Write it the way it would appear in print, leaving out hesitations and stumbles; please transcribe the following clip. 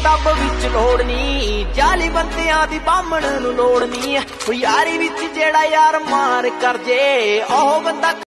किताब विच लोड़ नी, जाली बंदियां दी बामण नूं लोड़ नी। यारी विच जेड़ा यार मार कर जे ओह बंदा